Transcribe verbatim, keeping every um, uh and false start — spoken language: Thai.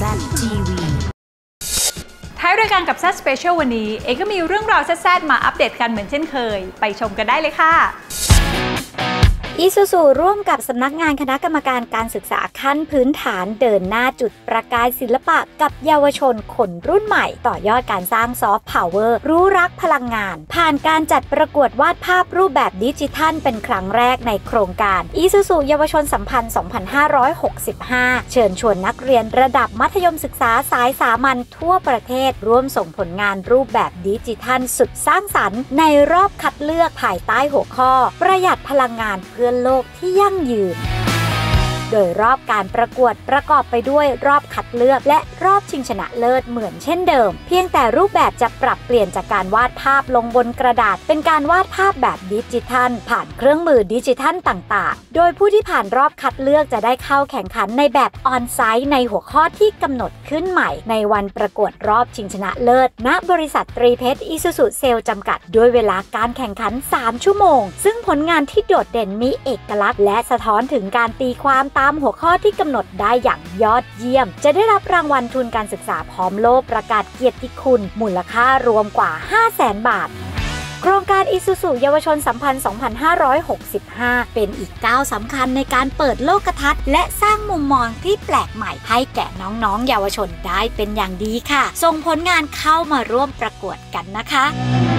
แซด ที วีท้ายรายการกับแซดสเปเชียลวันนี้เอก็มีเรื่องราวแซดๆมาอัปเดตกันเหมือนเช่นเคยไปชมกันได้เลยค่ะ Isuzu ร่วมกับสำนักงานคณะกรรมการการศึกษาขั้นพื้นฐานเดินหน้าจุดประกายศิลปะกับเยาวชนคนรุ่นใหม่ต่อยอดการสร้างซอฟต์พาวเวอร์รู้รักพลังงานผ่านการจัดประกวดวาดภาพรูปแบบดิจิทัลเป็นครั้งแรกในโครงการ Isuzu เยาวชนสัมพันธ์ สองพันห้าร้อยหกสิบห้า เชิญชวนนักเรียนระดับมัธยมศึกษาสายสามัญทั่วประเทศร่วมส่งผลงานรูปแบบดิจิทัลสุดสร้างสรรค์ในรอบคัดเลือกภายใต้หัวข้อประหยัดพลังงานเพื่อโลกที่ยั่งยืนโดยรอบการประกวดประกอบไปด้วยรอบคัดเลือกและรอบชิงชนะเลิศเหมือนเช่นเดิมเพียงแต่รูปแบบจะปรับเปลี่ยนจากการวาดภาพลงบนกระดาษเป็นการวาดภาพแบบดิจิทัลผ่านเครื่องมือดิจิทัลต่างๆโดยผู้ที่ผ่านรอบคัดเลือกจะได้เข้าแข่งขันในแบบออนไซต์ในหัวข้อที่กำหนดขึ้นใหม่ในวันประกวดรอบชิงชนะเลิศณบริษัทตรีเพชร Isuzu เซลล์จำกัดด้วยเวลาการแข่งขันสามชั่วโมงซึ่งผลงานที่โดดเด่นมีเอกลักษณ์และสะท้อนถึงการตีความตามหัวข้อที่กำหนดได้อย่างยอดเยี่ยมจะได้รับรางวัลทุนการศึกษาพร้อมโล่ประกาศเกียรติคุณมูลค่ารวมกว่า ห้าแสน บาทโครงการ Isuzu เยาวชนสัมพันธ์ สองพันห้าร้อยหกสิบห้า เป็นอีกก้าวสำคัญในการเปิดโลกทัศน์และสร้างมุมมองที่แปลกใหม่ให้แก่น้องๆเยาวชนได้เป็นอย่างดีค่ะส่งผลงานเข้ามาร่วมประกวดกันนะคะ